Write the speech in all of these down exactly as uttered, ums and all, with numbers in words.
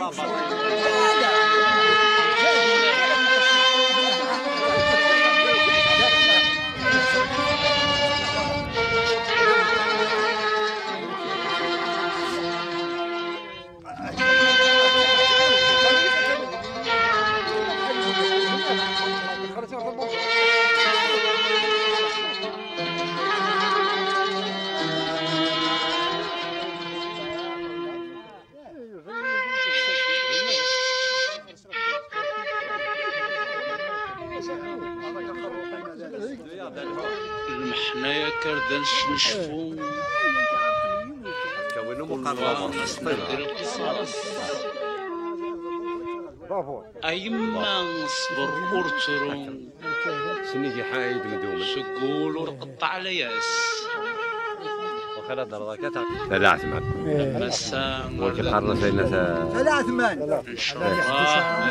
المحنايا كردان نشفو كونوا مقارنة ندير القصاص أيما نصبر ورترون سنيكي حايد مدوم سقول ورقطع على ياس وخلا درضك لا عثمان مسا ولكن قارنا فينا لا عثمان إن شاء الله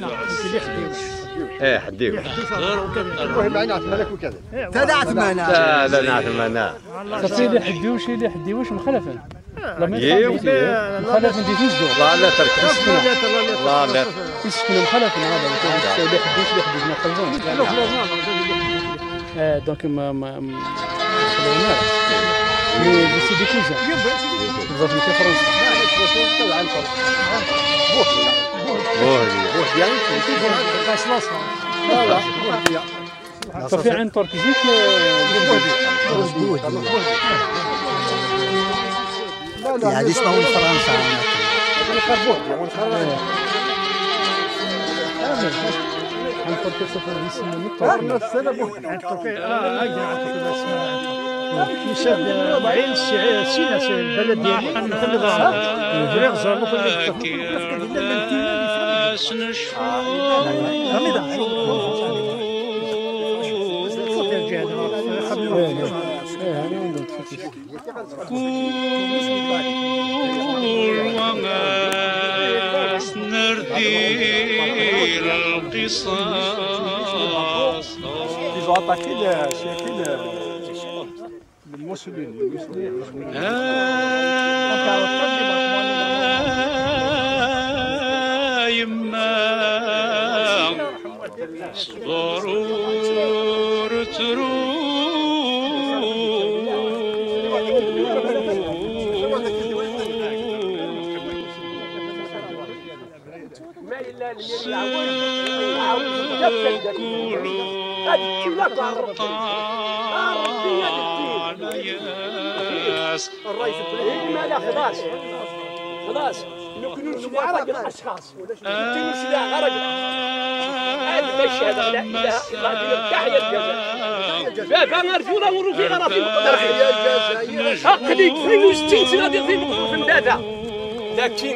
ايه حديو المهم عين عثمانك وكذا لا عثمان لا لا عثمان سيدي حديوش اللي حديوش مخلفا يو مخلفا دي فيزدو لا لا ترك لا لا يسكنوا مخلفا هذا سيدي حديوش اللي حديوش ما خلفون دونك ما ما خلونا مي جو سي دي كوزان بالضبط في فرنسا بوهدي بوهدي يعني لا لا بوهدي ففي عين تركي زيك بوهدي يعني اسمه فرنسا عن تركي سفر دي سنة يسد بعين سينا البلد ديالي نخلي ظهر فريق زربو نردير القصاص المسلمين يما صغرور ترو الرئيس البلدي ما لا خلاص خلاص نكونوا نشبع رجل اشخاص نكونوا نشبع رجل هذا الشهاده لا اله الا الله تحيا الجزائر بابا مرفوضه ورفيع راه في مقدر عقلي اثنين وستين سنه ديال في مقدر في مدافع لكن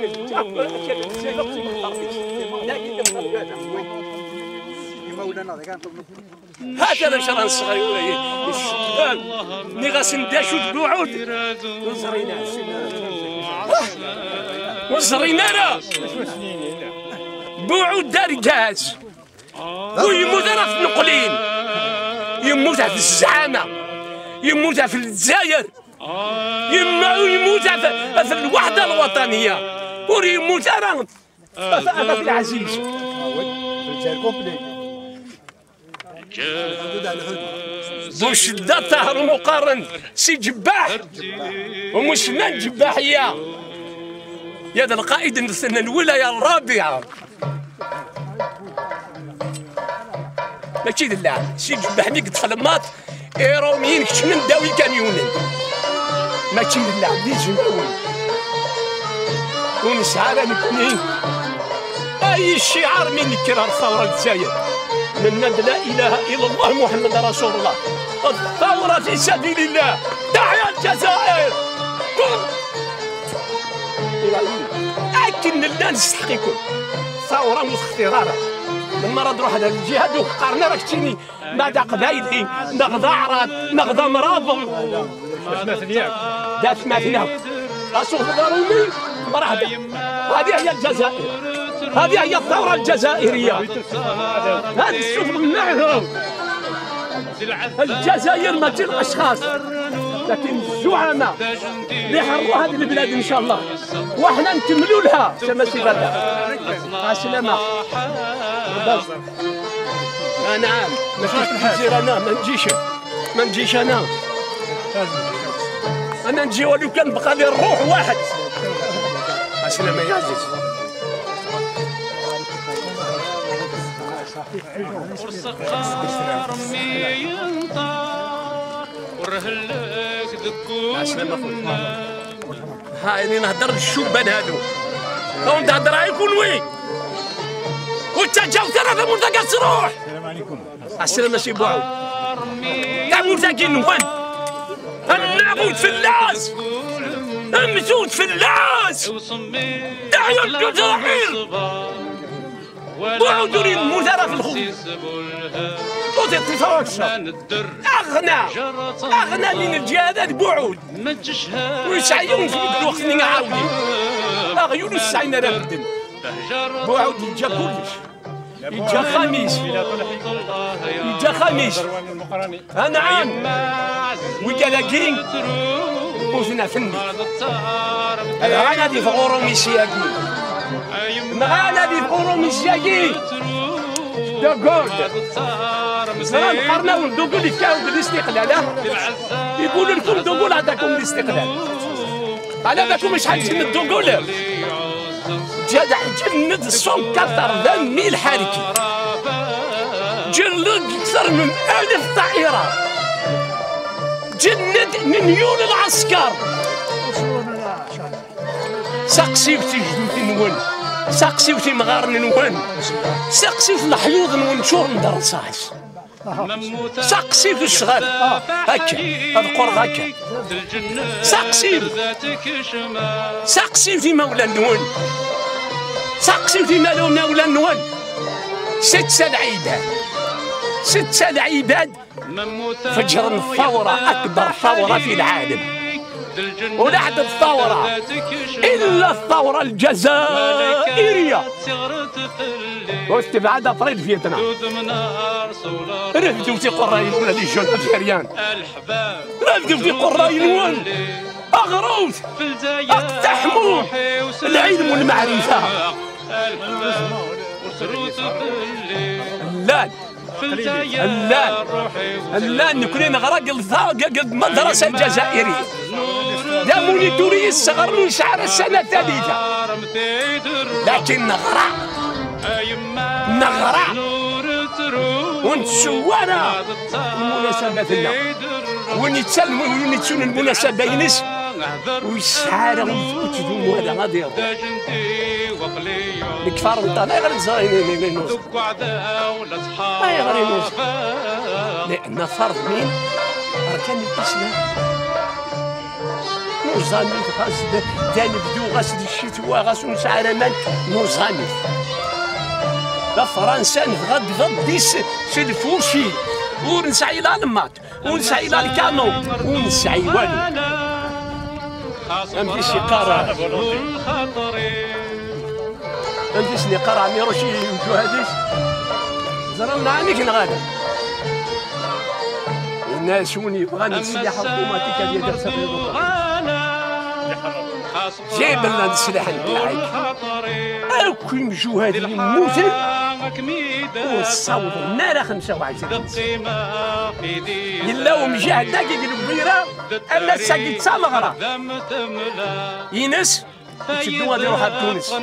هذا شران صغير الشباب ملي غاسنداشو تبوعود وزرينا وزرينا راه بوعود دار جاز ويموت راه في النقلين يموت في الزعامه يموت في الجزائر يما يموت في الوحده الوطنيه ويموت راه في العزيز بوش دا طاهر ومقارن سي جباح ومسلمان جباحيه يا ذا القائد الولايه الرابعه ماشي دلع سي جباح ملي قد خلمات ايروميين كشمن داوي كاميونين ماشي دلع دي جنون ونسعى الاثنين اي شعار من كرار ثوره الجزائر من لا اله الا الله محمد رسول الله الثوره في سبيل الله تحيا الجزائر لكن لا نستحقكم ثوره مستقراره لما راه نروح هذا الجهاد وقارنا راه كتيني ماذا قبايلي نغضى عراض نغضى مرابط دات مثناك رسول ضروري مرحبا هذه هي الجزائر هذه هي الثورة الجزائرية هذا الشوف منعهم الجزائر ماشي الأشخاص لكن الزعماء اللي يحرروا هذه البلاد إن شاء الله وحنا نكملوا لها سما سي برا السلامة. نعم ما فيش نزير انا ما نجيش ما نجيش انا انا نجي ولو كان بقى لي الروح واحد. السلامة يا عزيز. ورسقار مي ينطار ورهلك ذكون هاي اللي نهضر للشبان هادو وانت تهضر عليكم وين وانت جاو ثلاثة مرتقى تروح. السلام عليكم. السلام سي بوعود تاع مرتقين وين النابوت فلاس امسود فلاس دعيا الجزائر بوعود يريد مزارة في الخوف توتي الطفاوش اغنى اغنى من الجهاد بوعود ويسعيون في الوقت اللي نعاودي اغيون السعينا راه بدن بوعود يجا كلش يجا خميس يجا خميس نعم وكلاكين وزنا فني انا دي فغورو ميسياكي انا دي فغورو ميسياكي دقول زمان قرناو ندوقوا كاو بالاستقلال يقولوا لكم دوقوا عندكم الاستقلال على بالكم شحال تجند الدوقول جدع جند الصوم كثر ذم ميل حركي جند اكثر من ألف طائرة جند مليون العسكر سقسي في جدوث نون سقسي في مغار نون سقسي في الحيوض نون شور ندرساش سقسي في الشغال هكا اذكر هكا سقسي سقسي في مولى النون سقسي في مولى النون ست سبع عباد ست سبع عباد فجر الثورة أكبر ثورة في العالم ولا عاد الثورة إلا الثورة الجزائرية واستبعاد طريق فيتنام رفدوا في قرايين ولا لي جون الجريان رفدوا في قرايين وين أغروس اقتحموا العلم والمعرفة اللان اللان اللان نكون نغرق المدرسة الجزائرية دا مونيتوري الصغر من شعر السنة الثالثة لكن نغرع نغرع ونتسوانا المناسبات لنا ونتسلم ونتسون المناسبة ينس ويسحارة وتدوم هذا غادي الكفار نتا لا يغير الزراير ينوز ما يغير ينوز لأن فرض مين أركان الإسلام نوزاني غاس دا نبدو غاس دي الشتوى غاس ونسعر مان نوزاني لا فرنسا نغد غد سلفوشي ونسعي لالمات ونسعي لالكانو ونسعي والو امشي قارة امشي قارة ميروشي يمشو هاديش زرنا عنيك نغادا الناس وني يبغى السلاح اوتوماتيك اللي يدير سفير جايب لنا السلاح نتاعك اكو يمشو هاد الموتل والصوت النار خمسة وعشرين يلاو مجاهد داك يقلب بيرة اما ساقي تسامغرة ينس تشدو غادي يروح لتونس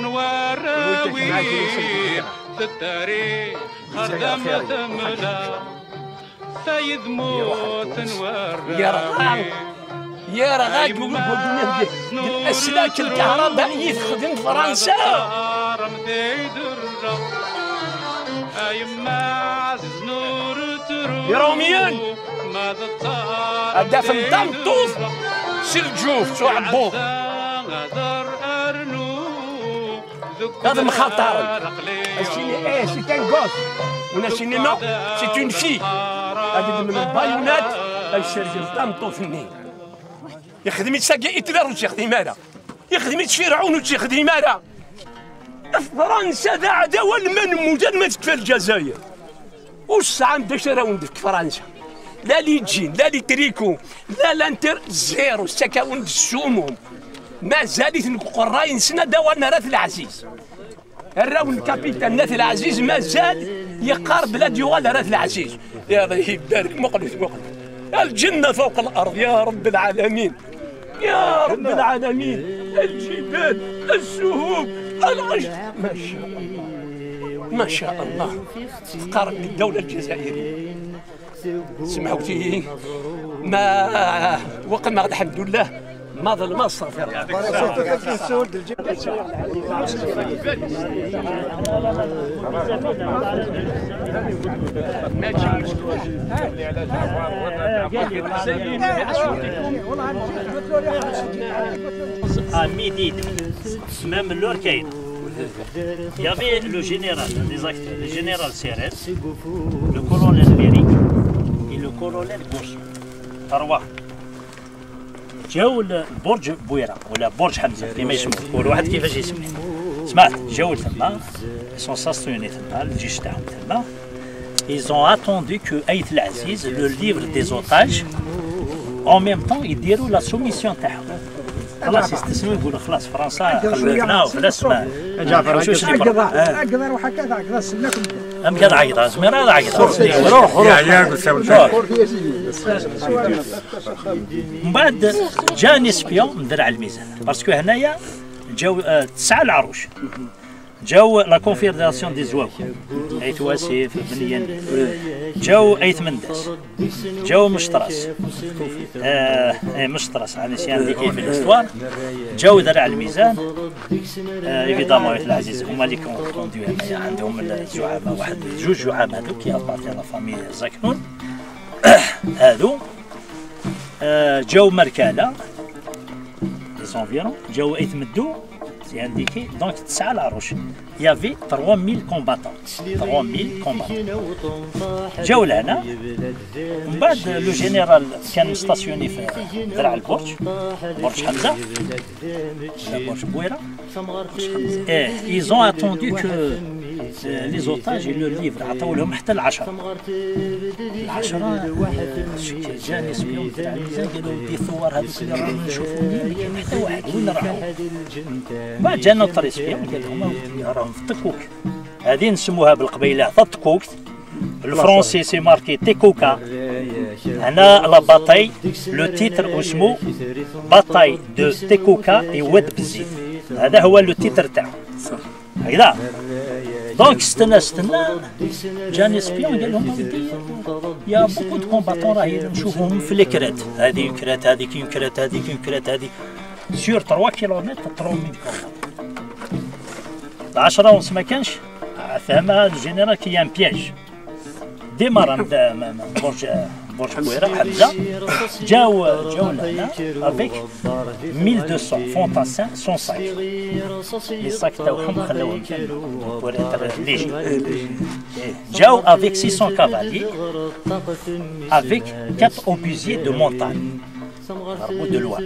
سيد موت يا رغاق يا رغاق يقولوا الاسلاك الكهربائيه تخدم فرنسا يا روميان هذا في طنطوف سلجوف شو عبوه هذا مخاطر الشيني ايه سي كان غوس ونا شيني نو سي اون في هذه من البايونات الشرجل طنطوف النيل يخدم يتساقي هتلر وش يخدم هذا يخدم فرعون وش يخدم هذا فرنسا ذا عداوة لمن مجرد ما تكفى الجزائر وش عندها شراوندك فرنسا لا لي تجين لا لي تريكو لا لانتر زيرو سكاوند السموم ما زالت نقراي نسنا دوانا راث العزيز الراون الكابيتان ناث العزيز ما زال يقارب بلاد يوغال راث العزيز يا الله يبارك مقلت مقلت الجنة فوق الأرض يا رب العالمين يا رب العالمين الجبال السهوب الغش ما شاء الله ما شاء الله تقارب بالدولة الجزائرية سمعوا فيه ما وقنا الحمد لله ما ظل مصر في À midi et demi, même l'heure qu'il y avait le général, les acteurs, le général Serret, le colonel Méric et le colonel Gouche. Trois. جاو البرج بويرة ولا برج حمزة كما يسموه كل واحد كيفاش يسميه سمعت جاو تما سون ساستيوني تما الجيش تاعهم تما ils ont attendu que Aït el-Aziz le livre des otages en même temps يديروا la soumission تاعهم خلاص يستسلموا يقولوا خلاص فرنسا خلتنا وخلاص ما جعفر شو شنو اقدر وحكا اقدر سناكم ام كان عيط زمير هذا عيط روح روح يا من بعد جاني سبيون من درع الميزان باسكو هنايا جاو تسعة العروش جاو لا كونفيدراسيون دي زواو ايت واسيف بنيان جاو ايت مندس جاو مشطرس آه مشطرس على سيان دي كيف الاستوار جاو درع الميزان ايفيدامون ايت العزيز هما اللي كونديو هنايا عندهم الزعماء واحد جوج زعماء هذوك كي ابارتي لا فامي زاكنون هذو جاو مركاله لي زونفيرون جاو ايت مدو c'est indiqué donc تسعة العروش il y avait trois mille combattants trois mille combattants جاو لهنا ومن بعد لو جينيرال كان مستاسيوني في درع البرج برج حمزة برج بويرة ايه ils ont attendu que les otages et le livre عطاو لهم حتى العشرة العشرة جاني سبيون تاع الميزان قالوا ودي الثوار هذوك اللي راهم نشوفوا كاين حتى واحد وين راحوا بعد جانا الطريق سبيون قال لهم راهم في التكوك هذه نسموها بالقبيله التكوك الفرنسي سي ماركي تيكوكا هنا لا باتاي لو تيتر اسمو باتاي دو تيكوكا اي واد بزيت هذا هو لو تيتر تاعو هكذا دونك استنى استنى جاني سبيون قال لهم يا بوكو دو كومباتون راهي نشوفهم في الكرات هذه كرات هذيك كرات هذيك كرات هذيك سور ثلاثة كيلومتر ثلاثة مية كيلومتر العشرة ونص ما كانش فهمها الجنرال كي ان بياج ديمار من برج برج بويرة حمزة جاو جاو لهنا افيك mille deux cents فونتاسان سون ساك لي ساك تاعهم خلاوهم بور اتر ليجي جاو افيك six cents كافالي افيك quatre obusiers de montagne de loin.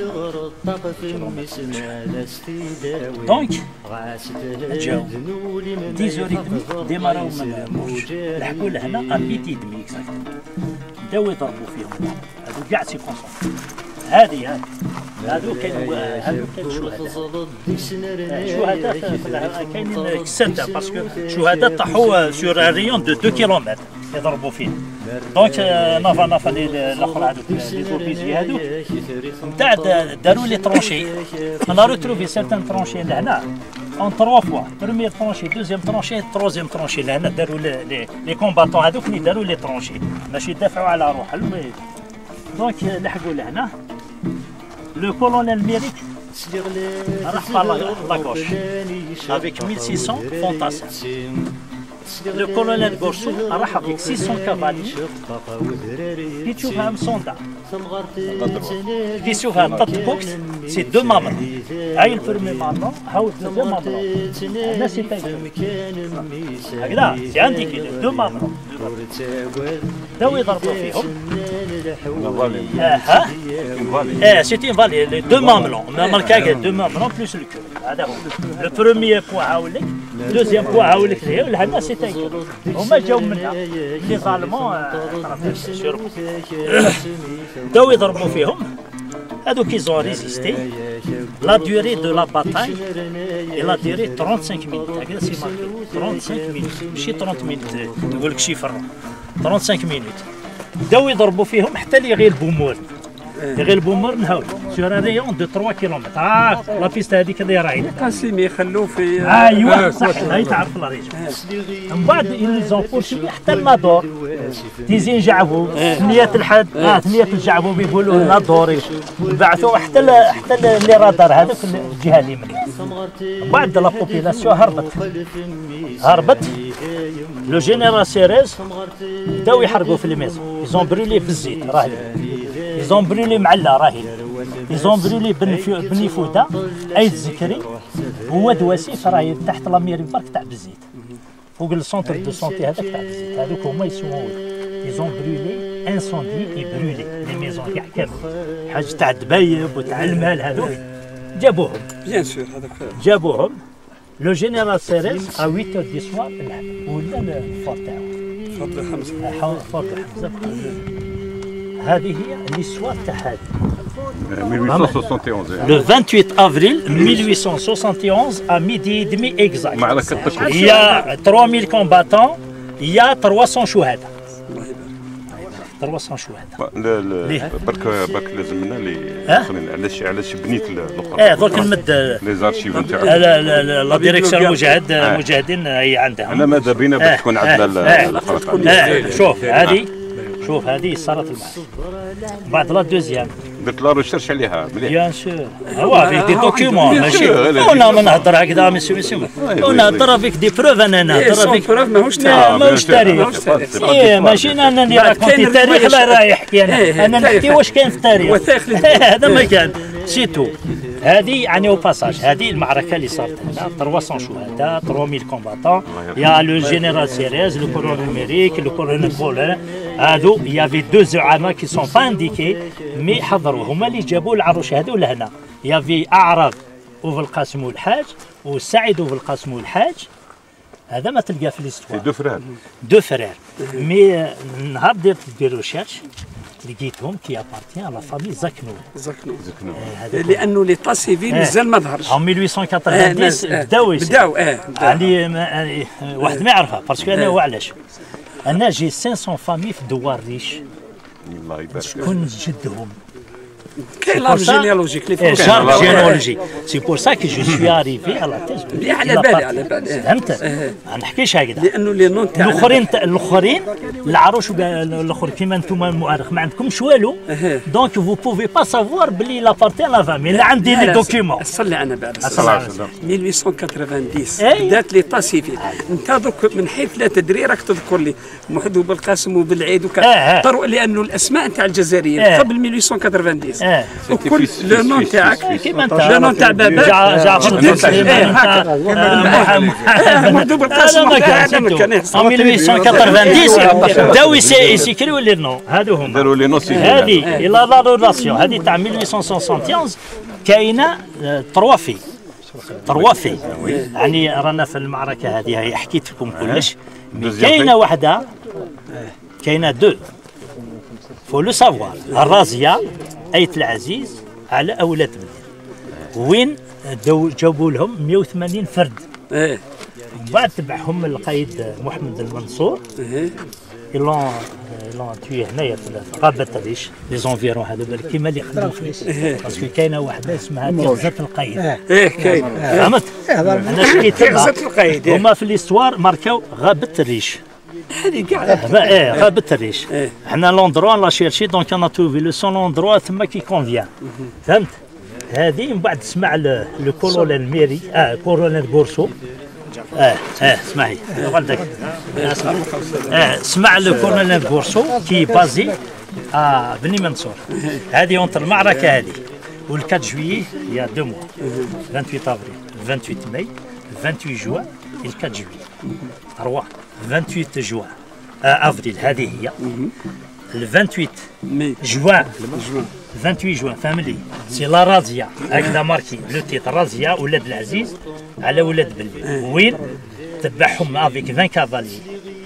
Donc, جاو dix heures trente ديماراو من البرج لحقوا لهنا ميتين دمي اكزاكت بداو يضربوا فيهم هذو كاع سي كونسون هذه هذه هذو كانوا هذو كانوا شهداء شهداء كاينين ستة باسكو شهداء طاحوا سور ريون دو اثنين كيلومتر يضربوا فيهم دونك نافا نافا الاخر هذوك لي زوبيزي هذوك من بعد داروا لي ترونشي انا روتروفي سيرتان ترونشي لهنا اون تروا فوا بروميير ترونشي دوزيام ترونشي تروزيام ترونشي لهنا داروا لي لي كومباتون هذوك اللي داروا لي ترونشي ماشي يدافعوا على روحهم دونك لحقوا لهنا لو كولونيل ميريك راح بار لا غوش افيك mille six cents فونتاسان Le colonel Gorchou راح avec six cents cavaliers كي تشوفها مصوندا كي تشوفها تطبقت سي دو مامرون هاي البرمي مامرون هاو دو مامرون هنا سي تايم هكذا سي عندي كي دو مامرون داو يضربوا فيهم اه اه سيتي ان فالي لي دو مامرون ماركا دو مامرون بلوس الكو هذا هو لو بروميير بوان هاوليك دوزيام بوان هاوليك لهنا سي هما جاو منا لي ظالمون داو يضربوا فيهم هذوك كي زون ريزيستي لا ديوري دو لا باتاي اي لا ديوري خمسة وثلاثين مينوت هكذا سي ماركي خمسة وثلاثين مينوت ماشي ثلاثين مينوت نقول لك شيفر خمسة وثلاثين مينوت بداو يضربوا فيهم حتى اللي يغلبوا مور يغلبوا مور نهاو سور ان ريون دو ثلاثة كيلومتر اه لا بيست هذيك اللي راهي قاسم يخلوه في ايوا صح هاي تعرف لا ريجون من بعد يلزون بورشي حتى النادور تيزين جعبوا ثنية الحد اه ثنية الجعبوا بيقولوا النادور بعثوا حتى ال حتى اللي رادار هذاك الجهه اليمنيه من بعد لا بوبيلاسيون هربت هربت لو جينيرال سيريز بداو يحرقوا في الميزون يزون برولي بالزيت راهي يزون برولي معلا راهي يزون برولي بني فوده ايد زكري هو دواسيف راهي تحت لاميري بارك تاع بالزيت فوق السونتر دو سونتي هذاك تاع بالزيت هذوك هما يسموه يزون برولي انسوندي اي برولي لي ميزون كاع كامل حاجه تاع الدبايب وتاع المال هذوك جابوهم بيان سور هذاك جابوهم لو جينيرال سيريز ا ثمانية اور دي سوار ولا الفور تاعو فضل حمزه فضل حمزه هذه هي ليستوار تاع هذه mille huit cent soixante et onze. Le vingt-huit avril mille huit cent soixante et onze à midi et demi exact. معركة تشكر. Il y a trois mille combattants, il y a trois cents شهداء. trois cents شهداء. لا لا برك برك لازمنا اللي اخرين علاش علاش بنيت الاخرى. اه درك نمد لي زارشيف نتاعك. لا لا لا لا ديريكسيون المجاهد المجاهدين هي عندها. انا ماذا بينا باش تكون عندنا الاخرى. شوف هذه شوف هذه صارت المعركة. بعد لا دوزيام درت لا ريشيرش عليها مليح. بيان سور هو فيك دي دوكيومون ماشي انا ما نهضر هكذا ميسيو ميسيو انا نهضر فيك دي بروف انا نهضر فيك بروف ماهوش تاع ماهوش تاريخ ايه ماشي انا اللي راكونتي التاريخ لا رايح يحكي انا انا نحكي واش كاين في التاريخ هذا ما كان سيتو هذه يعني او باساج هذه المعركه اللي صارت هنا ثلاثمائة شهداء ثلاث مية كومباتون يا لو جينيرال سيريز لو كولونيل ميريك لو كولونيل بولين هادو يافي دو زعماء كي سون با انديكي مي حضروا هما اللي جابوا العروش هذو لهنا يافي اعراب وفي القاسم والحاج وسعيد وفي القاسم والحاج هذا ما تلقاه في ليستوار دو فرار دو فرار مي نهار درت دي ريشيرش لقيتهم كي ابارتيان لا فامي زكنو زكنو زكنو لانه ليطا سيفيل مازال ما ظهرش ان ألف وثمانمائة وثمانين بداو بداو اه يعني واحد ما يعرفها باسكو انا وعلاش انا جي خمسمائة فامي في دوار ريش الله يبارك شكون جدهم كاين لارب جينيولوجيك لي فوق لارب جينيولوجيك سي بور سا كو جو سوي اريفي على تيز مليح على بالي على بالي فهمت ما نحكيش هكذا لانه لي نون تاع الاخرين الاخرين العروش الاخر كيما انتم المؤرخ ما عندكمش والو دونك فو بوفي با سافوار بلي لابارتي لا فامي انا عندي لي دوكيومون صلي على النبي ألف وثمانمائة وثمانين بدات ليطا سيفيل انت دوك من حيث لا تدري راك تذكر لي محدو بالقاسم وبالعيد وكذا لانه الاسماء تاع الجزائريين قبل ألف وثمانمائة وثمانين وكل لو نون تاعك كيما انت لو نون تاع باباك جعفر بن سليمان محدو بالقاسم هذا ما كان ألف وثمانمائة وثمانين بداو يسكريو لي نون هادو هما داروا لي نون هذه الى لا رولاسيون هذه تاع ألف وثمانمائة وواحد وستين كاينه تروا في تروا في يعني رانا في المعركه هذه هي حكيت لكم كلش كاينه وحده كاينه دو فو لو سافوار الرازيه ايت العزيز على اولاد بنين وين جابوا لهم مئة وثمانين فرد ايه من بعد تبعهم القايد محمد المنصور يلون يلون توي هنايا في غابه الريش لي زونفيرون هذا كيما اللي خدموا فيه باسكو كاينه واحده اسمها تغزه القايد ايه كاين فهمت انا شكيت تغزه القايد هما في ليستوار ماركاو غابه الريش هذه كاع ايه غابه الريش حنا لوندروا لا شيرشي دونك انا تروفي لو سون لوندروا ثم كي كونفيان فهمت هذه من بعد سمع لو كولونيل ميري اه كولونيل غورسو اه اه اسمعي ولدك اه سمع لو كولونيل غورسو كي بازي اه بني منصور هذه اونت المعركه هذه وال4 جويي يا دو موا vingt-huit افريل vingt-huit ماي vingt-huit جوان ال4 جويي اروا vingt-huit جوان افريل هذه هي ال vingt-huit جوان vingt-huit جوان فهمني سي لا رازيا هكذا ماركي لو تيت رازيا ولاد العزيز على ولاد بلبي وين تبعهم افيك عشرين كافالي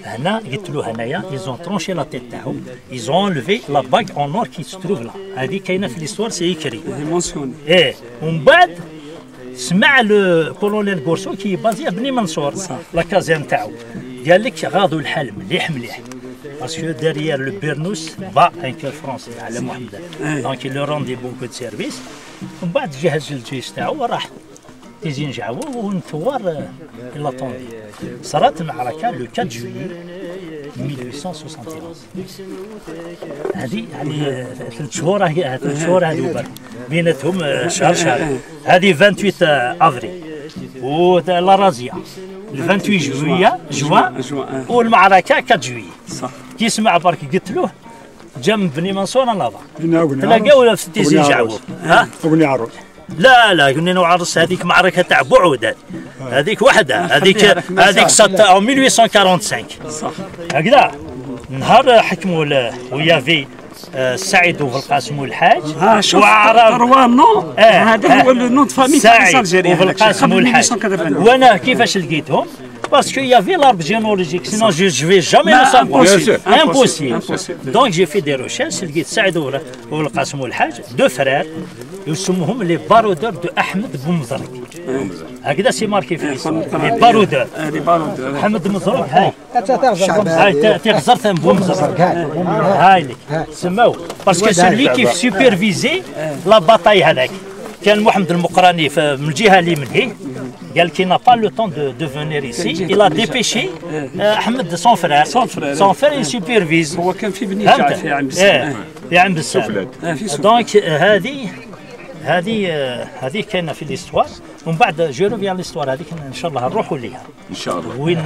هنا قلت له هنايا ايزون ترونشي لا تيت تاعو ايزون لوفي لا باغ اون نور كي ستروف لا هذه كاينه في ليستوار سي يكري ايه ومن بعد سمع لو كولونيل غورسو كي بازي بني منصور لا كازين تاعو قال لك غاضوا الحال مليح مليح باسكو داريير لو بيرنوس با ان كور فرونسي على محمد دونك لو روندي بوكو دو سيرفيس ومن بعد جهز الجيش تاعو وراح تيزين جاو ونثوار لا طوندي صارت المعركه لو أربعة جويي ألف وثمانمائة وواحد وستين هذه يعني ثلاث شهور ثلاث شهور هذو برك بيناتهم شهر شهر هذه ثمانية وعشرين افريل ولا رازيه ثمانية وعشرين جوية جوان والمعركه أربعة جويي صح كي سمع برك قلت له جنب بني منصور نظر تلاقاو في تيزين جاو ها اغني عروس لا لا قلنا وعرس هذيك معركه تاع بعود هذيك وحده هذيك هذيك ألف وثمانمائة وخمسة وخمسين صح هكذا نهار حكموا ويا في سعيد وبالقاسم والحاج ها شوف روان نو هذا هو النوت فامي تاع الجزائر وبالقاسم والحاج وانا كيفاش لقيتهم parce qu'il y avait l'arbre généalogique, sinon je ne vais jamais le savoir. Impossible. Donc j'ai fait des recherches, لقيت سعد والقاسم والحاج deux frères يسموهم les baroudeurs de Ahmed Boumzark. هكذا سي ماركي في الاسم les baroudeurs. أحمد بومزرك هاي هاي تغزرت بومزرك هاي لك سماو باسكو سلوي كيف سوبرفيزي لا باتاي هذاك كان محمد المقراني من الجهه اللي من هي قال كي n'a pas le temps de de venir ici il a dépêché احمد son frère son frère il supervise هو كان في بني جاع في عم بسام في عم بسام دونك هذه هذه هذه كاينه في ليستوار ومن بعد جو روفيان ليستوار هذيك ان شاء الله نروحوا ليها ان شاء الله وين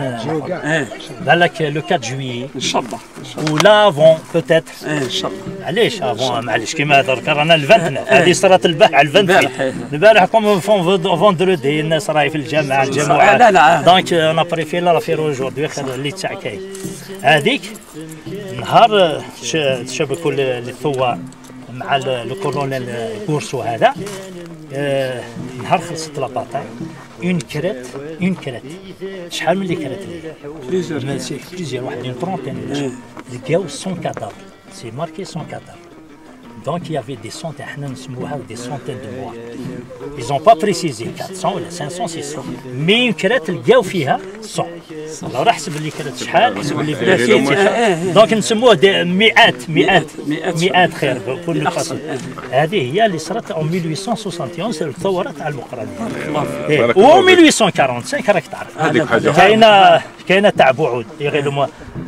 بالك لو أربعة جويي ان شاء الله ولا افون بوتيتر ان شاء الله علاش افون معليش كيما درك رانا الفنتنا هذه صارت البارح الفنتنا البارح كوم فوندردي الناس راهي في الجامعه الجامعه لا لا دونك انا بريفير لا فير اوجوردي خير اللي تاع كاين هذيك نهار تشبكوا الثوار مع لو كولونيل غورسو هذا آه نهار خلصت لا باتاي اون كريت اون كريت شحال من اللي كريت بليزيور بليزيور واحد اون طرونتين لقاو مية كادر سي ماركي مية كادر donc il y avait des centaines احنا نسموها des centaines de morts ils ont pas précisé quatre cents ولا cinq cents six cents مي كرات لقاو فيها مية لو راح حسب اللي كرات شحال حسب اللي بلا دونك نسموه مئات مئات مئات خير كل فصل هذه هي اللي صارت en ألف وثمانمائة وواحد وستين الثوره تاع المقرانيه و ألف وثمانمائة وخمسة وأربعين راك تعرف كاينه كاينه تاع بعود غير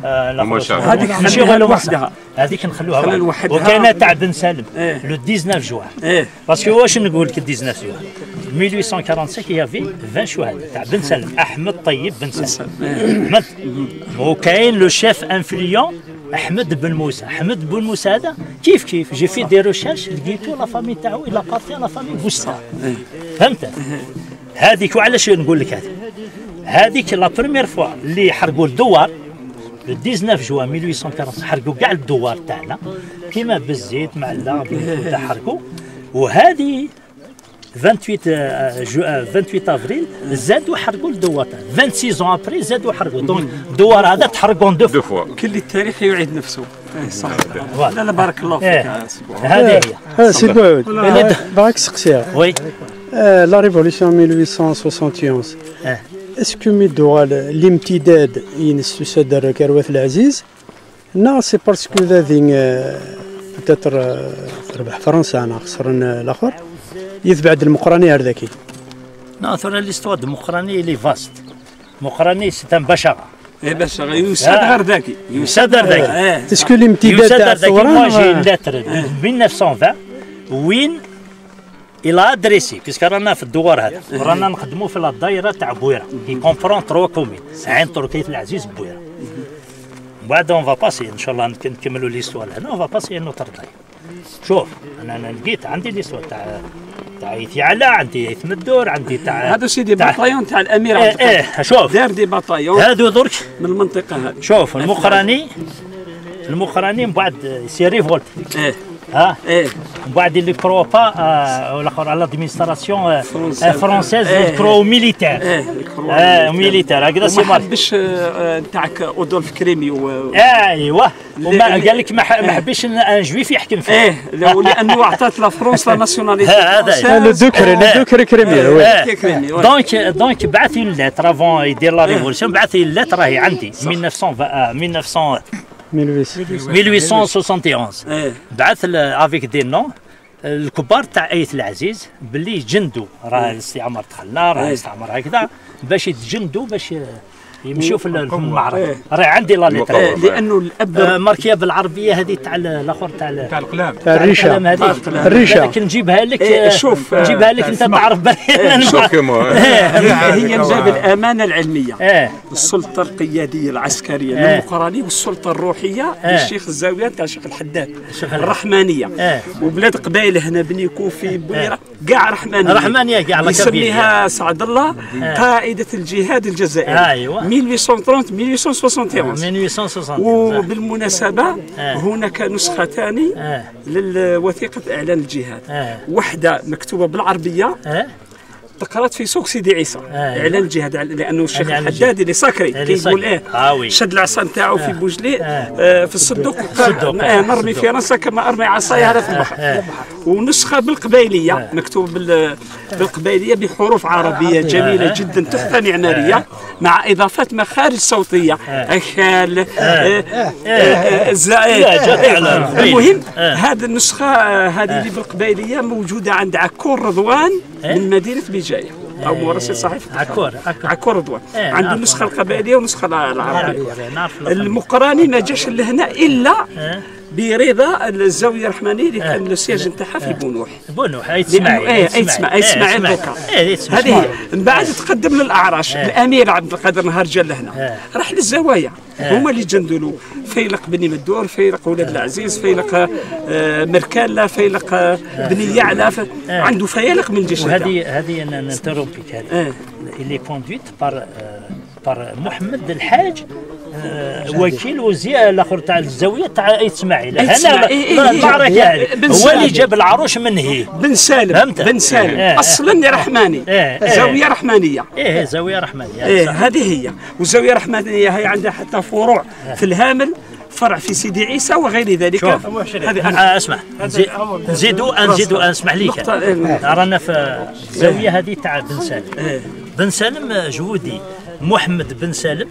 هذيك نخليها وحدها هذيك نخلوها وكاينه تاع بن سالم لو تسعطاش جوان باسكو واش نقول لك تسعطاش جوان ألف وثمانمائة وخمسة وأربعين يافي عشرين شهداء تاع بن سالم احمد طيب بن سالم احمد وكاين لو شيف انفليون احمد بن موسى احمد بن موسى هذا كيف كيف جي في دي ريشيرش لقيتو لا فامي تاعو الى بارتي لا فامي بوستا فهمت هذيك وعلاش نقول لك هذه هذيك لا بروميير فوا اللي حرقوا الدوار لو تسعطاش جوان ألف وثمانمائة وخمسة حرقوا كاع الدوار تاعنا كيما بالزيت مع اللعب تاع حرقوا وهذه ثمانية وعشرين جو ثمانية وعشرين افريل زادوا حرقوا الدوار تاعنا ستة وعشرين ابريل زادوا حرقوا دونك الدوار هذا تحرقوا دو فوا كل التاريخ يعيد نفسه صح لا لا بارك الله فيك هذه هي سي بعود باغيك سقسيها وي لا ريفوليسيون ألف وثمانمائة وواحد وستين اسكو ميدو الامتداد ينسو سادر كروات العزيز نا سي باسكو ذي بتاتر تربح فرنسا انا خسرن الاخر يتبعد المقراني هذاكي ناثر ليستوار ديمقراني لي فاست مقراني سي ان بشره اي بشره يساد غير ذاكي يساد غير ذاكي اسكو الامتداد تاع الثوره موا جي لاتر ألف وتسعمائة وعشرين وين الى ادريسي بيسك رانا في الدوار هذا رانا نخدموا في الدائره تاع بويره كي كونفرون تروا كومين عين تركيه العزيز بويره بعد اون فا باسي ان شاء الله نكملوا ليستوار هنا اون فا باسي نوتر داي شوف انا انا لقيت عندي ليستوار تاع تاع يتيعلى عندي يتمدور عندي تاع هذا سيدي بطايون تاع الامير عبد القادر ايه شوف دار دي بطايون هادو درك من المنطقه هذه شوف المقراني المقراني من بعد سي ريفولت ايه ها ايه ومن بعد اللي كرو با والاخر على لادمينستراسيون فرونسيز إيه. كرو ميليتير ايه اه ميليتير هكذا سي وما مارك حبش آه، نتاعك اودولف كريمي و... ايوه وما قال لك ما ح- ما حبش ان ان جويف يحكم فيه ايه لو- لانه عطات لا فرنسا لا ناسيوناليتي هذا لو دوكري لو دوكري كريمي وي آه. كريمي وي. دونك دونك بعث اون ليتر افون يدير لا ريفولوسيون بعث اون ليتر راهي عندي ألف وتسعمائة ألف وثمانمائة ألف وثمانمائة وواحد وستين ايه بعث افيك دي نون الكبار تاع ايت العزيز باللي يجندوا راه الاستعمار دخلنا راه إيه. الاستعمار هكذا باش يتجندوا باش يمشوا في إيه. المعركه راه عندي لا ليتر إيه، لانه الاب آه، ماركيه بالعربيه هذه تاع الاخر تاع تاع القلام تاع الريشه الكلام هذه الريشة. قال لك نجيبها لك إيه، آه، شوف، نجيبها لك انت تعرف بالي شوف كيما هي من باب الامانه العلميه اه السلطه القياديه العسكريه إيه. للمقراني والسلطه الروحيه إيه. للشيخ الزاويه تاع الشيخ الحداد الشيخ الرحمانيه إيه. وبلاد قبائل هنا بني كوفي بويره كاع رحمانيه رحمانيه كاع على يسميها سعد الله قائده الجهاد الجزائري أيوة. ألف وثمانمائة ألف وثمانمائة وواحد وستين ألف وثمانمائة وواحد وستين وبالمناسبة آه. هناك نسختان آه. للوثيقة إعلان الجهاد آه. واحدة مكتوبة بالعربية اه تقرات في سوق سيدي عيسى آه. إعلان الجهاد لأنه الشيخ إعلان الحداد اللي ساكري اللي كيقول ساكري. إيه آه وي. شد العصا نتاعو في بوجلي آه. آه في الصدوق الصدوق. وقال آه نرمي في راسه كما أرمي عصاي هذا في البحر آه. ونسخة بالقبائلية مكتوب بال- بالقبائلية بحروف عربية جميلة جدا تحفة معمارية مع إضافات مخارج صوتية أخال آه، آه، آه، الزائد لا، جات على القبيل. المهم آه. هذه النسخة آه، هذه اللي بالقبائلية موجودة عند عكور رضوان من مدينة بجاية أو مراسل صحيفة عكور عكور عكور رضوان آه، عنده نعرف. النسخة القبائلية والنسخة العربية نعرف المقراني ما جاش لهنا إلا آه. برضا الزاوية الرحمانية اللي كان السياج نتاعها في بونوح بونوح اي لأنه تسمعي ايه اي تسمع اي تسمع دوكا هذه هي. من بعد تقدم للاعراش الامير عبد القادر نهار جا لهنا راح للزوايا هما اللي جندوا له فيلق بني مدور فيلق ولاد العزيز فيلق آه، مركاله فيلق آه، بني يعلى ف- عنده فيلق من الجيش نتاعو. وهذه هذه انا نتروبيك هذه اه اللي كوندويت بار بار محمد الحاج آه، وكيل وزير الاخر تاع الزاويه تاع اي اسماعيل أيت إسماعيل. إيه، إيه، إيه. المعركه هذه بن هو سالم. اللي جاب العروش من هي بن سالم فهمت؟ بن سالم آه. اصلا رحماني آه. آه. زاويه رحمانيه ايه زاويه رحمانيه ايه صح. هذه هي والزاويه الرحمانيه هي عندها حتى فروع في الهامل فرع في سيدي عيسى وغير ذلك شوف هذه آه، اسمع نزي- نزيدوا نزيدوا اسمح لي نقطة، إيه. رانا في الزاويه هذه تاع بن سالم إيه. بن سالم جهودي محمد بن سالم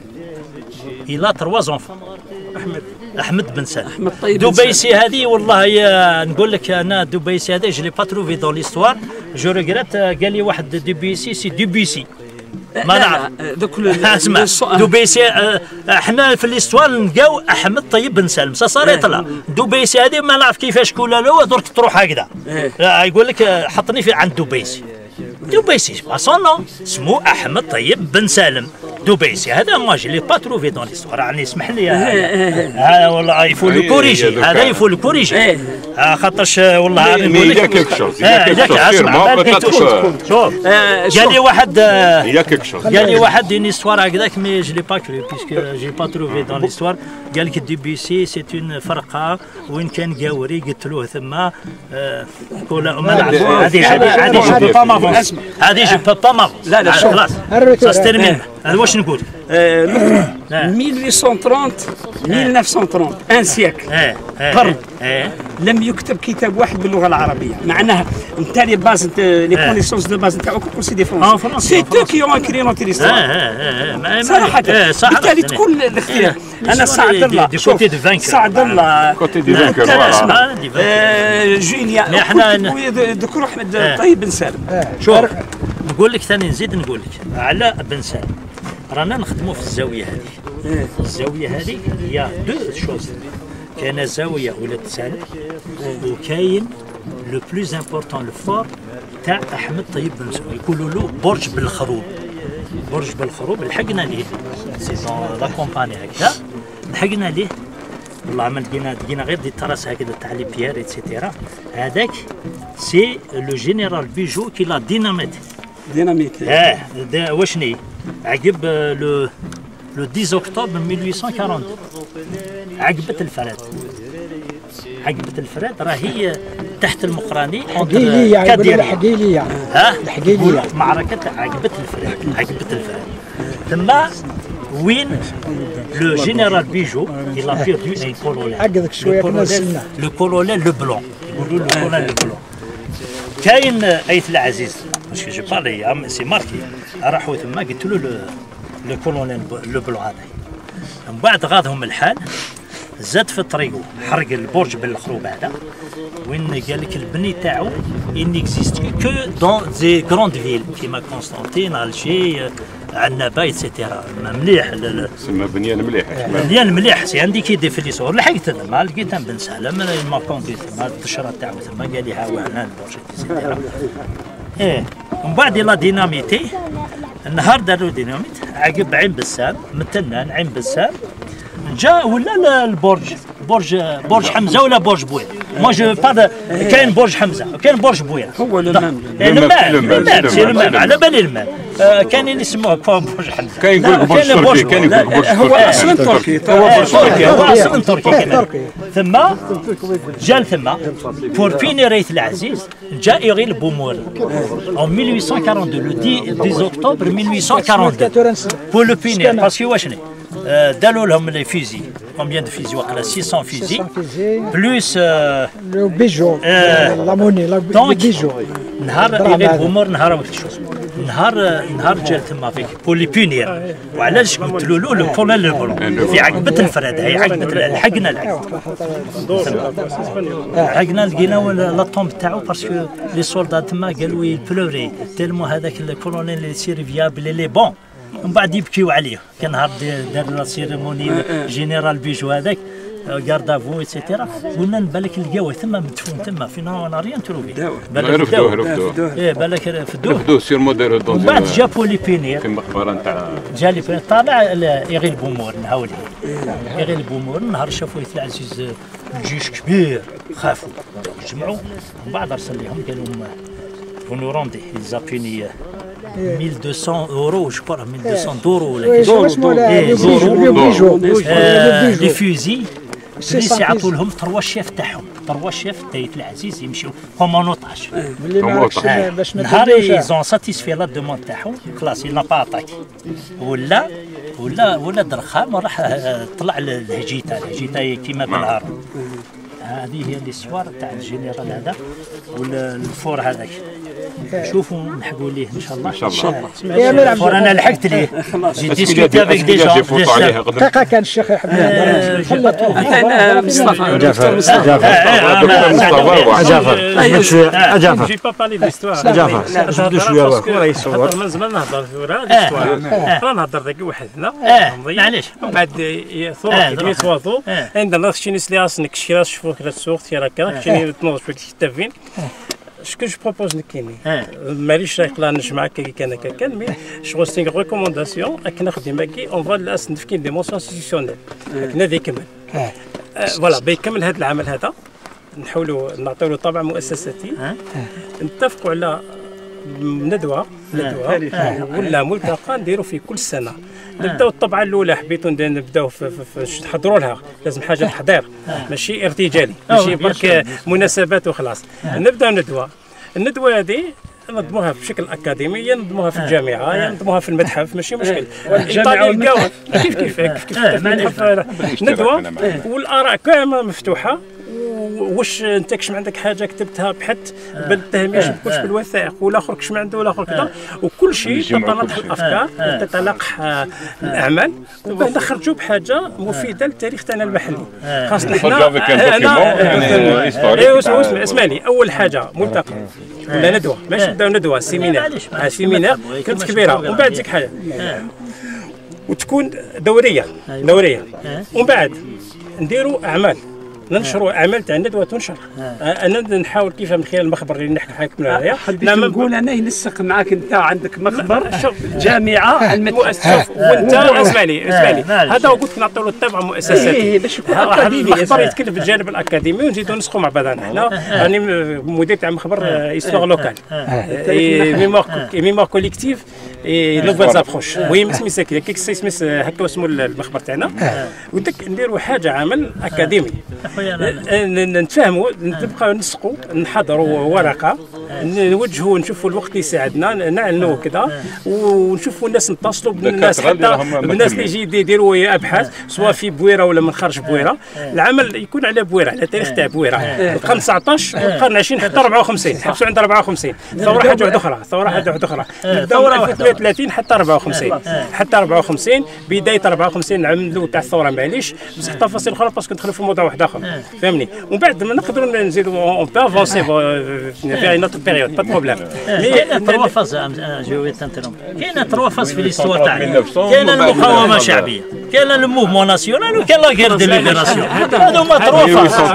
الى تروا زونفون احمد احمد بن سالم أحمد طيب بن دبيسي هذه والله يا نقول لك انا دبيسي هذا جو لي با تروفي دون ليستوار جو ريغريت قال لي واحد دبيسي سي دبيسي ما نعرف دوك اسمع دبيسي آه، احنا في ليستوار نلقاو احمد طيب بن سالم سا صار يطلع دبيسي هذه ما نعرف كيفاش كولا له درك تروح هكذا إيه. لا، يقول لك آه، حطني في عند دبيسي دبيسي با سون نون اسمه احمد طيب بن سالم دبيسي هذا ما جي لي با تروفي دون ليستوار يعني اسمح لي هذا والله يفو لو كوريجي هذا يفو لو كوريجي آه، خاطرش آه، والله مي نقول il y a لك quelque chose, il y a آه، quelque ياك chose, اسمع sûrement, بالك peut-être شوف شوف آه، قال شوف. لي واحد آه، il y a quelque chose. قال لي واحد une histoire هكذاك مي جو لي با كرو بيسكو جي با تروفي دون ليستوار قال لك ديبيسي سي اون فرقه وين كان قاوري قلت له ثم آه، كولا ما نعرف هذه هذه هذه جو بو با مافونس هذه جو بو با مافونس لا، لا، شوف. خلاص سا ستيرمين هذا واش نقول آه، آه. ألف وثمانمائة وثلاثين ألف وتسعمائة وثلاثين ان سيكل اه اه قرن. اه لم يكتب كتاب واحد باللغه العربيه معناها انت لي باز انت لي كونيسونس دو باز نتاعك كل سي دي آه، فرونسي فرنسي، سي آه، تو كي اون اكري نوتي اه ليستوار اه ما- صراحه آه، صح بالتالي تكون الاختلاف انا سعد دي- الله دي شوف، côté de vainqueur. سعد الله Côté du لا، vainqueur, لا، voilà. اسمع. آه، دي vainqueur. آه، جوليا mais احنا- ذكر احمد آه. طيب بن سالم شوف نقول لك ثاني نزيد نقول لك على بن سالم رانا نخدموا في الزاويه هذه الزاويه هذه هي دو شوز كاين زاويه ولاد سالم وكاين لو بلوز امبورطون لو فور تاع احمد طيب بن سالم يقولوا له برج بالخروب برج بالخروب لحقنا ليه سي دون لا كومباني هكذا لحقنا ليه والله ما لقينا لقينا غير دي تراس هكذا تاع لي بيير ايتترا هذاك سي لو جينيرال بيجو كي لا ديناميت ديناميت اه دا واشني عقب آه، لو لو عشرة اكتوبر ألف وثمانمائة وأربعة وأربعين عقبت الفرات عقبة الفراد راهي تحت المقراني حكي لي يعني حكي لي يعني ها حكي لي معركة عقبة الفراد عقبة الفراد ثم وين لو جينيرال بيجو il a perdu un colonel عقدك شويه كنا نسمع لو كولونيل لو بلون يقولوا لو كولونيل لو بلون كاين ايث العزيز باش جو بارلي سي ماركي راحوا ثم قلت له لو كولونيل لو بلون هذا من بعد غاضهم الحال زاد في طريقه حرق البرج بالخروب هذا وين قال لك البني تاعو il n'existe que dans des grandes villes كيما قسطنطين الجي عنابه ايتترا مليح سما بنيان مليح بنيان مليح سي عندي كي دي في لي صور لحقت ما لقيتها بن سهله من ما كونتي ثم الدشره تاعو ثم قال لي ها هو هنا البرج ايتترا ايه ومن بعد لا ديناميتي النهار داروا ديناميت عقب عين بسام متنان عين بسام جا ولا البرج برج برج حمزه ولا برج بويا ما جو با كاين برج حمزه وكاين برج بويا هو المام المام المام سي المام على بالي المام كاين اللي يسموه برج حمزه كاين يقول برج تركي كاين يقول برج هو اصلا تركي هو تركي هو اصلا تركي ثم جا ثم بور فيني ريث العزيز جاء يغيل بومور en mille huit cent quarante-deux le dix octobre mille huit cent quarante-deux pour le finir parce que واشني داروا لهم لي فيزي كومبيان دو فيزي وقيلا ستمائة فيزي بلوس لو بيجو لاموني لو بيجو نهار يغيب بومور نهار وقت شوف نهار نهار جا ثما فيك بولي بونير وعلاش قلت له لو كولونيل لو بلون في عقبة الفراد هي عقبة لحقنا لحقنا لقينا لا طومب تاعو باسكو لي سولدات تما قالوا يبلوري تيلمو هذاك الكولونيل اللي سير فيابل لي بون ومن بعد يبكيو عليه كان نهار دار لا سيريموني جينيرال بيجو هذاك غاردافو ايتترا قلنا بالك لقاوه ثم مدفون ثم في ناريان تروفي بالك رفدوه رفدوه ايه بالك رفدوه رفدوه سير موديرو دون من بعد جابوا لي بينير في المقبره نتاع جا لي بينير طالع يغيل بومور نهاولي يغيل بومور نهار شافوا يث العزيز الجيش كبير خافوا جمعوا من بعد ارسل لهم قال لهم فونو روندي زابيني mille deux cents euros je crois mille deux cents euros لي فوزي بليس يعطوا لهم تروا الشيف تاعهم تروا الشيف تايت العزيز يمشيو كومونوطاج نهار يزون ساتيسفي لا دوموند تاعهم خلاص يلا با اتاكي ولا ولا ولا درخام راح طلع الهجيته الهجيته كيما بالنهار هذه هي ليستوار تاع الجينيرال هذا والفور هذاك شوفوا نحكوا ليه ان شاء الله ان شاء الله الفور انا لحقت ليه جي ديسكوتي افيك دي جون دقيقه كان الشيخ يحب يهضر انا مصطفى جعفر جعفر جعفر جعفر جي با بالي ديستوار جعفر نهضر شويه راه يصور من زمان نهضر في ورا ديستوار راه نهضر ذاك وحدنا معليش من بعد ثورة يتواضوا عندنا شي ناس اللي اصلا كشي شوفوا كذا السوق تيراكا شي تنوض شويه كتافين شكون جو بروبوز نكيني ماليش يقلا نجمع كي كان كان مي شغل سي ريكومونداسيون راك نخدم هكي اون فوا لاس نفكين دي مونسيون انستيتيسيونيل هذا يكمل فوالا بيكمل هذا العمل هذا نحاولوا نعطيو له طابع مؤسساتي نتفقوا على ندوه ندوه ولا ملتقى نديروا في كل سنه نبداو الطبعه الاولى حبيتوا نبداو في تحضروا لها لازم حاجه تحضير ماشي ارتجالي ماشي برك مناسبات وخلاص نبداو ندوه الندوه هذه ننظموها بشكل اكاديمي ينظموها في الجامعه ينظموها في المتحف ماشي مشكل الجامعه يلقاوها كيف كيف كيف كيف المتحف ندوه والاراء كامله مفتوحه واش انت كش ما عندك حاجه كتبتها بحث بالتهميش بكلش بالوثائق والاخر كش ما عنده والاخر كذا وكل شيء تتناقح الافكار تتلاقح الاعمال وبعد نخرجوا بحاجه مفيده للتاريخ تاعنا المحلي خاصنا حنا اسمع لي اول حاجه ملتقى ولا ندوه ماشي نبداو ندوه سيمينار سيمينار كانت كبيره ومن بعد ديك حاجه وتكون دوريه دوريه ومن بعد نديروا اعمال ننشروا اعمال تاع الندوه تنشر انا نحاول كيف من خلال المخبر اللي نحكي حكم عليها حبيت نقول انا ينسق معاك انت عندك مخبر جامعه المؤسسه وانت اسمع لي اسمع لي هذا قلت لك نعطيو له الطابع مؤسساتي باش يكون اكاديمي المخبر يتكلم في الجانب الاكاديمي ونزيدوا نسقوا مع بعضنا حنا راني مدير تاع مخبر ايستوار لوكال ميموار ميموار كوليكتيف اي نوفيل زابروش. المهم سمي ساكي كيك سميس هكا اسمه المخبر تاعنا. ودك نديروا حاجه عمل اكاديمي نتفاهموا نبقاو نسقوا نحضروا ورقه نوجهوا نشوفوا الوقت اللي يساعدنا نعلنوا كذا ونشوفوا الناس نتصلوا بالناس حتى بالناس اللي يجي يديروا ابحاث سواء في بويره ولا من خارج بويره. العمل يكون على بويره على تاريخ تاع بويره القرن تسعطاش والقرن عشرين حتى أربعة وخمسين حبسوا عند أربعة وخمسين ثوره حاجه واحده اخرى ثوره حاجه واحده اخرى ثوره ألف وثلاثمائة وثلاثين حتى أربعة وخمسين حتى أربعة وخمسين بدايه أربعة وخمسين العام الاول تاع الثوره معليش بصح تفاصيل اخرى باسكو ندخلوا في موضوع واحد اخر فهمني. ومن بعد ما نقدروا نزيدوا اون بو افونسي في نوتر بيريود با بروبليم. مي تروا فاز جو تنترون كاين تروا فاز في ليستوار تاعنا. كاين المقاومه الشعبيه كاين الموفمون ناسيونال وكاين لا غير دو ليبراسيون. هادو هما تروا فاز.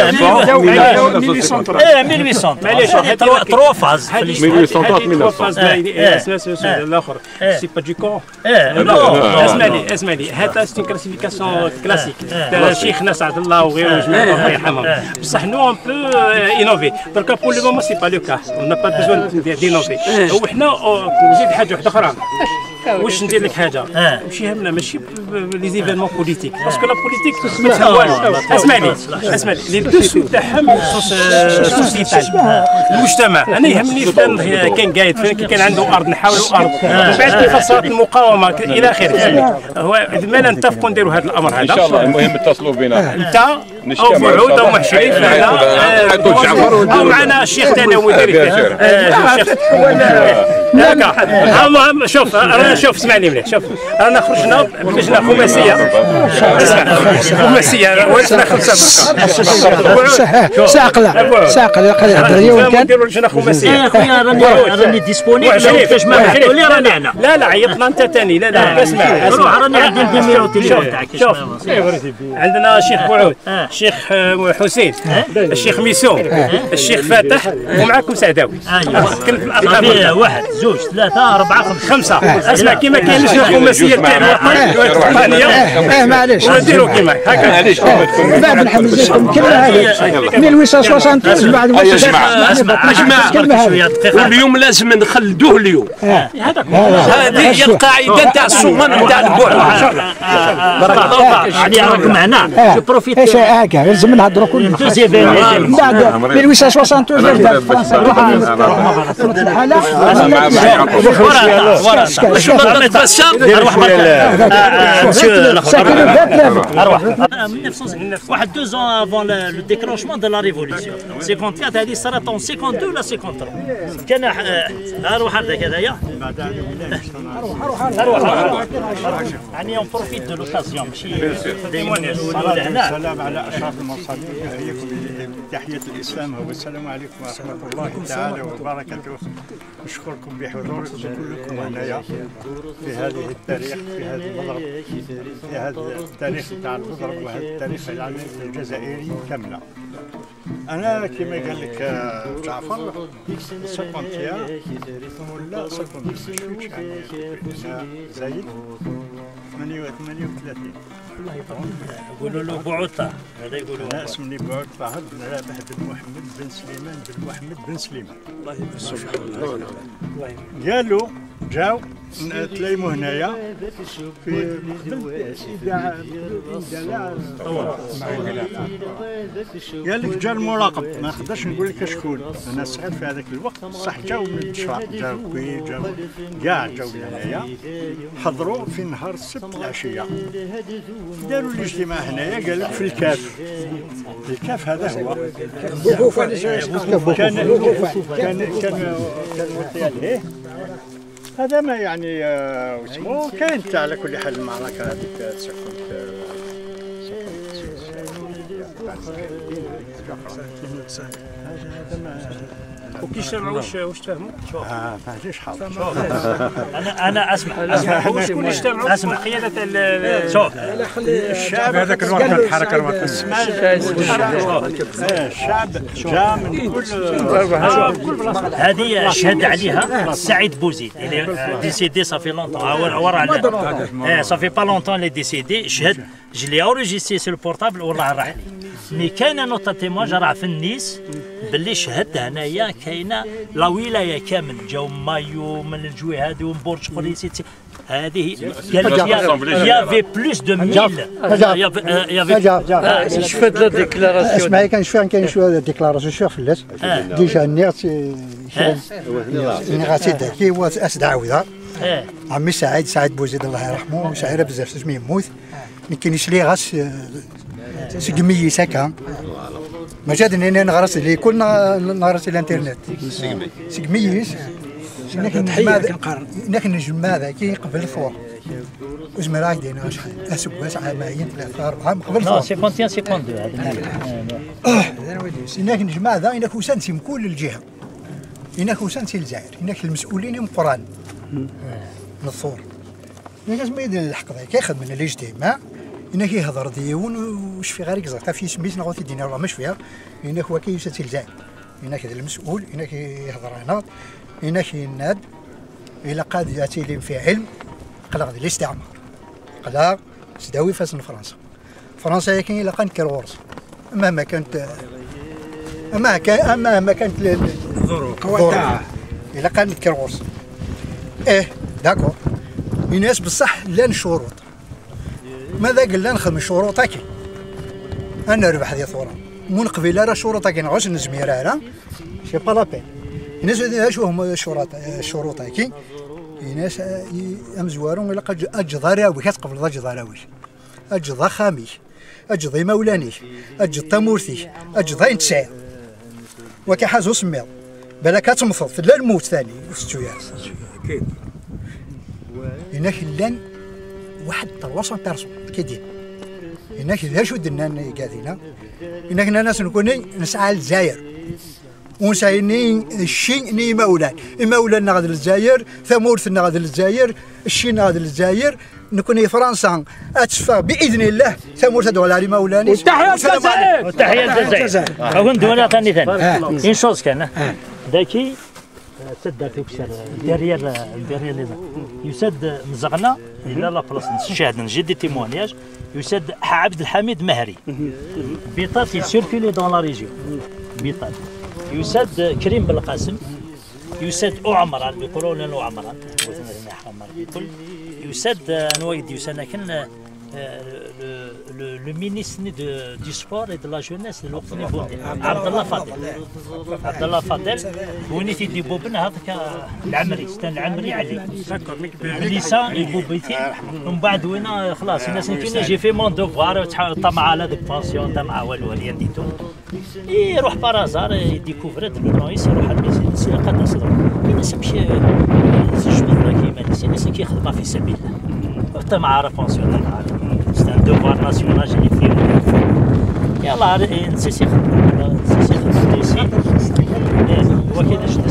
ايه ألف وثمانمائة معليش تروا فاز في ليستوار تروا فاز الاخر سي با دو كور. اسمع لي اسمع لي هذا سي كلاسيفيكاسيون كلاسيك شيخنا سعد الله وغيره جميع الله يرحمهم. بصح نو اون بو انوفي دركا بور لو مومون سي با لو كا اون نا با بيزوان دينوفي. وحنا نزيد حاجه واحده اخرى واش ندير لك حاجه ماشي همنا ماشي لي زيفينمون بوليتيك باسكو لا بوليتيك ما تسوالش. اسمع لي اسمع لي لي دوسو تاعهم سوسيتال المجتمع. انا يهمني فلان كان قايد فلان كان عنده ارض نحاولوا ارض من بعد كيف صارت المقاومه الى اخره. هو ما نتفقوا نديروا هذا الامر هذا ان شاء الله. المهم اتصلوا بنا انت او بعود او محشرين او معنا الشيخ ثاني هو مدير الشيخ هكا. شوف رانا شوف اسمعني مليح شوف رانا خرجنا بلجنه خماسيه خماسيه ولسنا خمسه ساقله ساقله قال اليوم كان نديروا لجنه خماسيه. خويا راني راني ديسبونيبل كيفاش ما تقولي راني هنا. لا لا عيطنا انت ثاني لا لا اسمع روح راني عندي النيميرو تليفون تاعك. شوف عندنا الشيخ بوعود الشيخ حسين الشيخ ميسون الشيخ فاتح ومعكم سعداوي. كنت الارقام واحد زوج ثلاثه اربعه خمسه خمسه. اسمع كيما كاين لجنه خماسيه تاع الوطنيه اه معليش ونديروا كيما هكا معليش بعد نحمل لكم كلمه هذه ألف وثمانمائة وثمانية بعد يا جماعه اسمع واليوم لازم نخلدوه اليوم. هذه هي القاعده تاع الصومال تاع البعد. بارك الله فيك راكم معنا جو بروفيت ايش هكا لازم نهضروا كلنا من بعد ألف وثمانمائة وثمانية فرنسا الحاله شو ما تتفسر اروح اروح واحد دو زون افون لو ديكروشمون دو لا ريفوليسيون خمسة وخمسين هذه صارت اون خمسة وخمسين ولا خمسة وثلاثين كان اروح هذاك هذايا اروح اروح يعني اون بروفيت دو لوكازيون ماشي ديما نقولوا لهنا. السلام على اشرف المرسلين احييكم بتحيه الاسلام والسلام عليكم ورحمه الله تعالى وبركاته. نشكركم بحضوركم كلكم هنايا في هذه التاريخ في هذا المضرب في هذا التاريخ تاع المضرب وهذا التاريخ العميق الجزائري كامله. انا كما قال لك جعفر سكونتيا ولا سكونتيا زايد ثمانية وثلاثين. يقولوا له بوعوطه هذا يقولوا انا اسمي بوعوط طاهر بن رابح بن محمد بن سليمان بن محمد بن سليمان. الله يبارك. قالوا جاو تلايموا هنايا في اذاعه قال لك جا المراقب ما نقدرش نقول لك شكون انا صغير في هذاك الوقت بصح جاو من الدشرة جاو كوي جاو كاع جاو هنايا حضروا في نهار السبت العشيه داروا الاجتماع هنايا قال لك في الكاف الكاف هذا هو كان كان كان كان ليه هذا ما يعني اسمه كانت على كل حال المعركه هذيك سكنت وكي اجتمعوا واش واش تفهموا؟ اه ما عنديش حاضر. انا انا اسمع اسمع شكون اللي اجتمعوا؟ اسمع قياده شوف الشعب هذاك الوقت الحركه الوطنيه الشعب جا من كل بلاصه. هذه شهد عليها سعيد بوزيد اللي ديسيدي صافي لونطون ورا صافي با لونطون اللي ديسيدي شهد جلي اوريجيستي سو البورتابل والله راح لي مي كاينه نقطه تيمواج راه في النيس باللي شهد هنايا كاينه لا ولايه كامل جاو مايو من الجويهات ومبورج قريسي هذه قال يا في بلوس دو ميل يا في شفت لا ديكلاراسيون اسمعي كنشوف كاين شويه ديكلاراسيون شوف فلاس ديجا نيغ نيغاتي داكي هو اسد عاوده عمي سعيد سعيد بوزيد الله يرحمه شاعره بزاف سمي يموت ما كاينش لي غاس سقمي ساكا ما جادني انا نغرس لي كل نغرس الانترنت سقمي هناك ماذا هناك نجم ماذا كي قبل الثور وزمر عايدين شحال اسواس عامين ثلاثه اربعه قبل الثور لا سيكونت واحد سيكونت هذا هناك نجم ماذا هناك وسنسي من كل الجهه هناك وسنسي الجزائر هناك المسؤولين من قران من الثور هناك ما يدير الحق ذاك ياخذ من الاجتماع هناك يهضر ديون وش في غير كزغتا في سميت نغوت الدين والله مش فيها هناك هو كيسات الجزائر هناك المسؤول هناك يهضر هنا هناك يناد إلا قاد ياتي لهم في علم قلق الاستعمار قلق سداوي فاسن فرنسا فرنسا هي كاين إلا كانت كالغرس مهما كانت أما كان مهما كانت الظروف إلا كانت كالغرس إيه داكور الناس بصح لان شروط ماذا قلنا نخدم شروط كي أنا ربح هذه الثورة من قبيلة راه شروط كي نعوش نزميرها راه سي با لا بين الناس شو هما الشروط الشروط هاكي الناس امزوارون الا قد اجضراوي كتقبل ضا جضراوي اجضا خامي اجضي مولاني اجضا مورثي اجضا انتسع وكي حازو سميض بلا كتمصد لا الموت ثاني وستويا اكيد هناك لان واحد ثلاثة بيرسون كيدير هناك لا شو درنا قاعدين هناك ناس نكوني نسعى للجزائر ونسايني الشيء ني مولان مولان غادي للجزائر ثمورثنا غادي للجزائر الشين غادي للجزائر نكون فرنسا اتشفى باذن الله ثمورث دول على مولاني وتحيا الجزائر وتحيا الجزائر هاكون دوله ثاني ثاني ان شوز كان داكي سد في كسر ديريال ديريال يسد مزغنا الى لا بلاصه نشاهد نجد تيمونياج يسد عبد الحميد مهري بيطات سيركولي دون لا ريجيون بيطات يسد كريم بالقاسم يسد أعمران بيقولوا لنا أعمران يقول يسد نويد يسد كان le ministre du sport et de la jeunesse الوقت عبد الله فاضل عبد الله فاضل ونيتي دي بوبن هذاك العمري ستان العمري علي لسان يبوبيتي ومن بعد وين خلاص الناس كاين جي في مون دوفوار طمع على ديك باسيون طمع والو اللي ديتو يروح بارازار يديكوفر النايس يروح الناس قد نصدر الناس يمشي يشبه كيما الناس كيخدم في سبيل الله طمع على باسيون طمع c'est un devoir national j'ai fait يلا نسيسي خدمة نسيسي خدمة نسي هو كذا شنو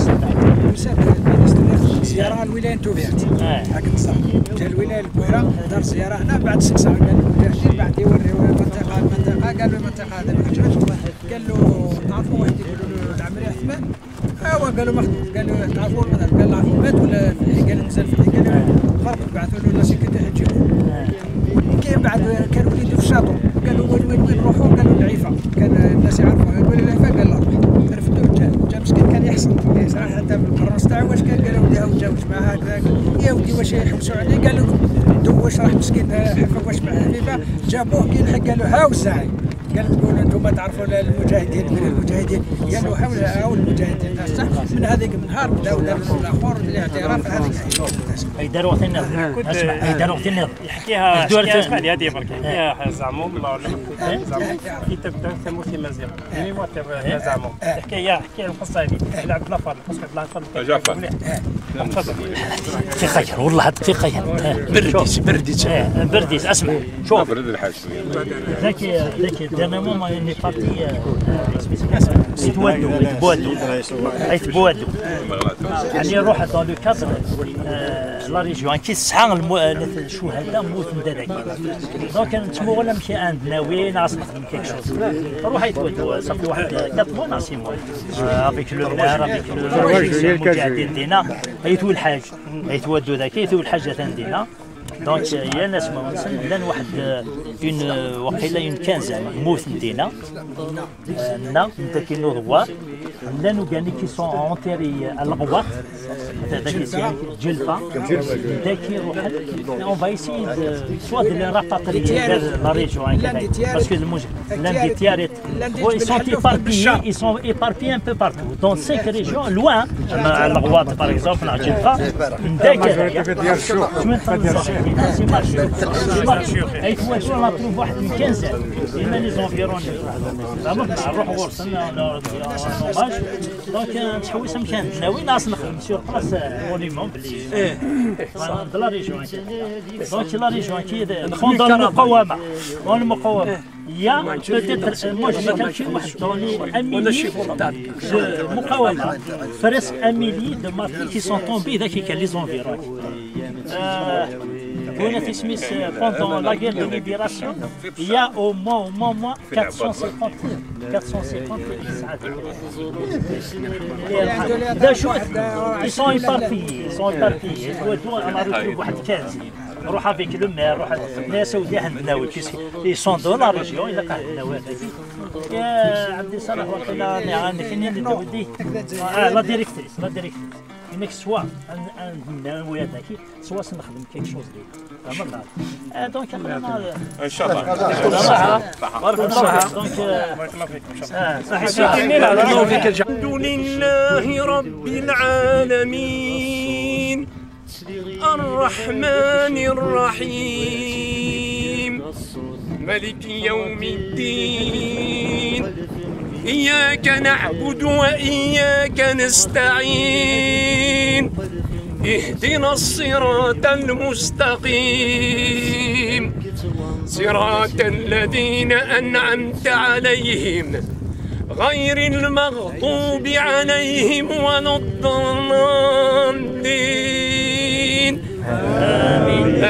زيارة الولاية توفيرت هاك نصح جا الولاية الكويرة دار زيارة هنا بعد ست ساعات قال له مجاهدين بعد يوري المنطقة المنطقة قال له المنطقة هذا الحجاج قال له تعرفوا واحد يقولوا له العمري عثمان هو قال له مخطوف قال له تعرفوا المذهب قال له عرفوا مات ولا قال نزل في قال له خربط بعثوا له الناس كنت هتجيبوا كاين بعد كان وليدو في الشاطئ قالوا وين وين وين نروحوا قالوا العيفه كان الناس يعرفوا يقول العيفه قال لا روح رفدوا جا جا مسكين كان يحصل صراحه حتى في القرن تاعو واش كان قالوا ودي تجاوز مع هكذا يا ودي واش يحبسوا عليه قالوا دو واش راح مسكين حفا واش مع حبيبه جابوه كي لحق قالوا هاو الزاعي قال تقولوا انتم تعرفوا المجاهدين من المجاهدين قالوا حول هاو المجاهدين صح من هذيك النهار بداوا داروا الاخر الاعتراف هذيك اي داروا وقتنا اسمع اي داروا وقتنا يحكيها اسمع لي هذه برك يحكيها زعموم الله زعموم كي تبدا ثموثي مزيغ يعني موتر زعموم حكايه حكايه القصه هذه لعب نفر القصه تاع نفر جعفر في خير والله في خير برديس برديس برديس اسمع شوف برد الحاج ذاك ذاك dernièrement moi on est parti يتوادوا يتبوادوا يتبوادوا يعني نروح dans le cadre لا ريجيون كي صحا الشهداء موت من داك دونك نتمو ولا مشي عندنا وين عاصم نخدم كيك شوز نروح يتوادوا صافي واحد quatre mois ناسي موا افيك لو مار افيك لو المجاهدين دينا يتو الحاج يتوادوا ذاك يتو الحاجه ثان دينا دونك يا ناس ما نسن لان واحد اون وقيله اون كانزان موت ندينا نا نتا كينو ضوا لانو كاني كي سون اونتيري الغواط هذاك جلفه داكي روح اون فا ايسي سوا دي لي راباتري لا ريجيون باسكو l'un des tiarettes, ils sont éparpillés, ils sont éparpillés un peu partout. Dans cinq régions, loin, à l'Arwad par exemple, à Djelfa, c'est marché. Et il faut être on a trouvé une quinzaine. Et même les environs, donc نتحوس مكان ناوي ناس نخدم سور بلاص مونيمون بلي د لا ريجيون دونك لا ريجيون كي فوندون المقاومه والمقاومه يا بوتيتر مو جو كان شي واحد دوني اميلي دو مقاومه فريسك اميلي دو مارتي كي سون تومبي ذاك كان لي زونفيرون Pour notre Smith, pendant la guerre de libération, il y a au moins, au moins, moins quatre cent cinquante, quatre cent cinquante ils sont éparpillés, ils sont éparpillés. On a retrouvé quinze. نروح افيك لو مير نروح ناس ودي عندنا ils sont dans la région إلا كان عندنا يا عبد صالح وقيلا عندك اللي تودي لا ديريكتريس لا ديريكتريس انك سوا عندنا ولادك سوا نخدم كيك شوز ديال مرة دونك ان شاء الله بارك الله دونك بارك الله فيكم صحيح الحمد لله رب العالمين الرحمن الرحيم ملك يوم الدين إياك نعبد وإياك نستعين اهدنا الصراط المستقيم صراط الذين أنعمت عليهم غير المغضوب عليهم ولا الضالين آمين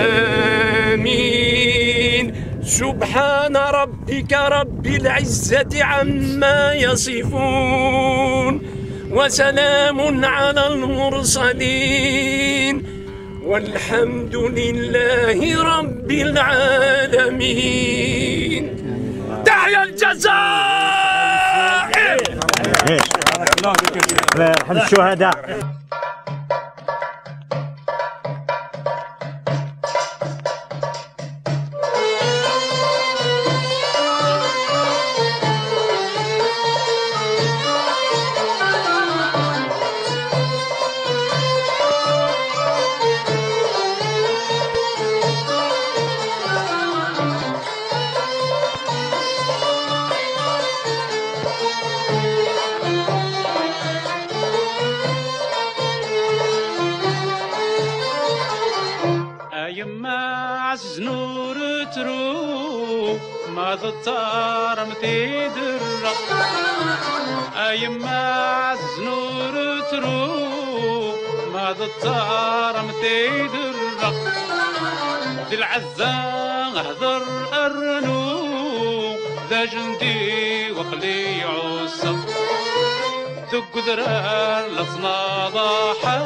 آمين سبحان ربك رب العزة عما يصفون وسلام على المرسلين والحمد لله رب العالمين. تحيا الجزائر. رحم الشهداء. الطار مثيد الرق أيما الزنور تروق ما الطار مثيد الرق ذي العزة هذر الرنوق ذا جندي وقلي عصب ذو قدران لصنا ضاحى